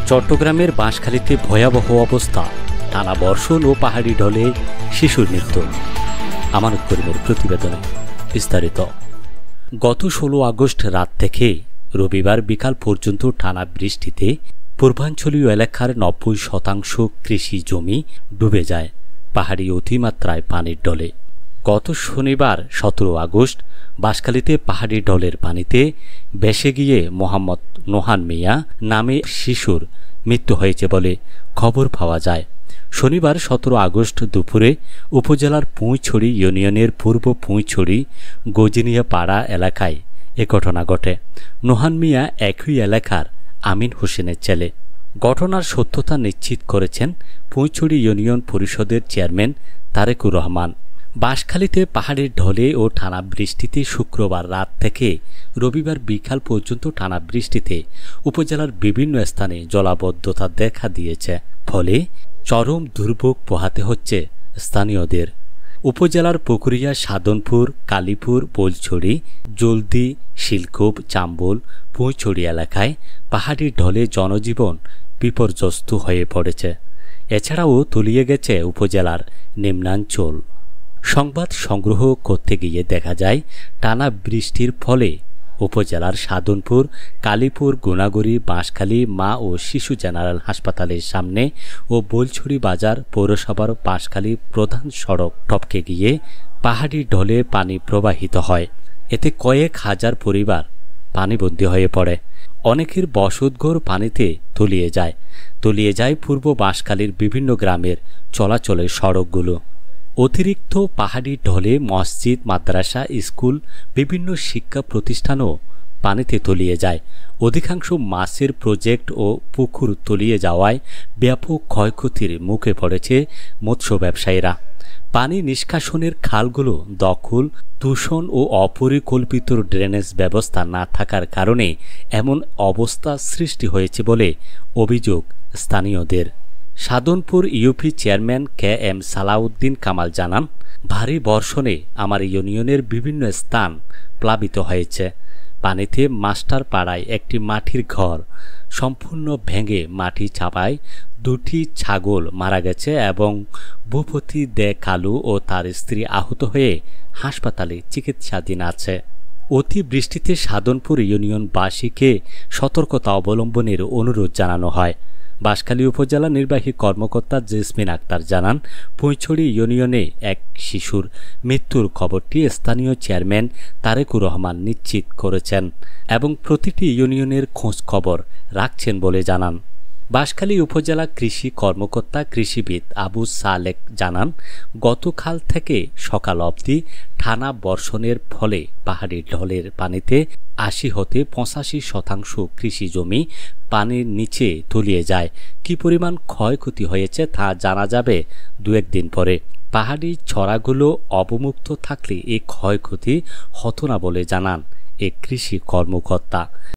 চট্টগ্রামের বাঁশখালীতে ভয়াবহ অবস্থা, টানা বর্ষণ ও পাহাড়ি ঢলে শিশুর মৃত্যু। আমানত করিমের প্রতিবেদনে বিস্তারিত। গত 16 আগস্ট রাত থেকে রবিবার বিকাল পর্যন্ত টানা বৃষ্টিতে পূর্বাঞ্চলীয় এলাকার 90% কৃষি জমি ডুবে যায় পাহাড়ি অতিমাত্রায় পানির ঢলে। গত শনিবার 17 আগস্ট বাঁশখালীতে পাহাড়ি ঢলের পানিতে ভেসে গিয়ে মোহাম্মদ নোহান মিয়া নামে শিশুর মৃত্যু হয়েছে বলে খবর পাওয়া যায়। শনিবার 17 আগস্ট দুপুরে উপজেলার পুঁইছড়ি ইউনিয়নের পূর্ব পুঁইছড়ি গজিনিয়া পাড়া এলাকায় এ ঘটনা ঘটে। নোহান মিয়া একই এলাকার আমিন হোসেনের ছেলে। ঘটনার সত্যতা নিশ্চিত করেছেন পুঁইছড়ি ইউনিয়ন পরিষদের চেয়ারম্যান তারেকুর রহমান। বাঁশখালীতে পাহাড়ের ঢলে ও টানা বৃষ্টিতে শুক্রবার রাত থেকে রবিবার বিকাল পর্যন্ত টানা বৃষ্টিতে উপজেলার বিভিন্ন স্থানে জলাবদ্ধতা দেখা দিয়েছে, ফলে চরম দুর্ভোগ পোহাতে হচ্ছে স্থানীয়দের। উপজেলার পুকুরিয়া, সাধনপুর, কালীপুর, বোলছড়ি, জলদি, শিলকুপ, চাম্বল, পুঁইছড়ি এলাকায় পাহাড়ি ঢলে জনজীবন বিপর্যস্ত হয়ে পড়েছে। এছাড়াও তলিয়ে গেছে উপজেলার নিম্নাঞ্চল। সংবাদ সংগ্রহ করতে গিয়ে দেখা যায় টানা বৃষ্টির ফলে উপজেলার সাধনপুর, কালীপুর, গুনাগুড়ি, বাঁশখালী মা ও শিশু জেনারেল হাসপাতালের সামনে ও বোলছড়ি বাজার পৌরসভার বাঁশখালী প্রধান সড়ক টপকে গিয়ে পাহাড়ি ঢলে পানি প্রবাহিত হয়। এতে কয়েক হাজার পরিবার পানিবন্দী হয়ে পড়ে। অনেকের বসতঘর পানিতে তলিয়ে যায় পূর্ব বাঁশখালীর বিভিন্ন গ্রামের চলাচলের সড়কগুলো। অতিরিক্ত পাহাড়ি ঢলে মসজিদ, মাদ্রাসা, স্কুল, বিভিন্ন শিক্ষা প্রতিষ্ঠানও পানিতে তলিয়ে যায়। অধিকাংশ মাছের প্রজেক্ট ও পুকুর তলিয়ে যাওয়ায় ব্যাপক ক্ষয়ক্ষতির মুখে পড়েছে মৎস্য ব্যবসায়ীরা। পানি নিষ্কাশনের খালগুলো দখল, দূষণ ও অপরিকল্পিত ড্রেনেজ ব্যবস্থা না থাকার কারণে এমন অবস্থা সৃষ্টি হয়েছে বলে অভিযোগ স্থানীয়দের। Sadhanpur UP chairman KM Salauddin Kamal জানান, ভারী বর্ষণে আমার ইউনিয়নের বিভিন্ন স্থান প্লাবিত হয়েছে। পানিতে মাস্টার পাড়ায় একটি মাটির ঘর সম্পূর্ণ ভেঙে মাটি চাপায় 2টি ছাগল মারা গেছে এবং ভূপতি দে কালু ও তার স্ত্রী আহত হয়ে হাসপাতালে চিকিৎসাধীন আছে। অতি বৃষ্টিতে সাধনপুর ইউনিয়নবাসীকে সতর্কতা অবলম্বনের অনুরোধ জানানো হয়। বাঁশখালী উপজেলা নির্বাহী কর্মকর্তা জেসমিন আক্তার জানান, পুঁইছড়ি ইউনিয়নে এক শিশুর মৃত্যুর খবরটি স্থানীয় চেয়ারম্যান তারেকুর রহমান নিশ্চিত করেছেন এবং প্রতিটি ইউনিয়নের খোঁজ খবর রাখছেন বলে জানান। বাঁশখালী উপজেলা কৃষি কর্মকর্তা কৃষিবিদ আবু সালেক জানান, গতকাল থেকে সকাল অবধি টানা বর্ষণের ফলে পাহাড়ি ঢলের পানিতে 80 হতে 85% কৃষি জমি পানির নিচে তলিয়ে যায়। কি পরিমাণ ক্ষয়ক্ষতি হয়েছে তা জানা যাবে 2-1 দিন পরে। পাহাড়ি ছড়াগুলো অবমুক্ত থাকলে এই ক্ষয়ক্ষতি হতো না বলে জানান এ কৃষি কর্মকর্তা।